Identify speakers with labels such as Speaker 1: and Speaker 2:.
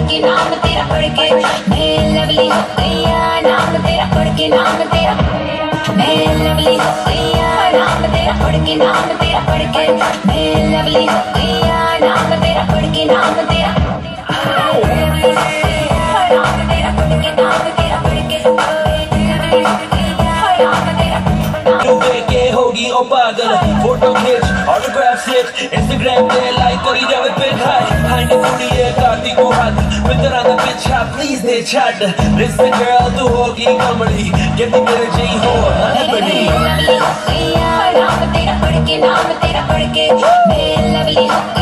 Speaker 1: के नाम तेरा पढ़ के मैं लवली हो गया, नाम तेरा पढ़ के नाम तेरा मैं लवली हो गया, नाम तेरा पढ़ के नाम तेरा पढ़ के मैं लवली हो गया, नाम तेरा पढ़ के नाम तेरा नाम तेरा पढ़ के नाम तेरा पढ़ के
Speaker 2: होगी ओ पागल फोटो खींच ऑटोग्राफ स्लिप इंस्टाग्राम पे लाइक करी जावे पिन हाई हाई ने पूरी ये गाती को हाथ मित्रा दा पिछा प्लीज दे छाड़ लिसन गर्ल तू होगी कमड़ी कहती मेरे जी हो बड़ी
Speaker 1: नाम तेरा पढ़ के मैं लवली हो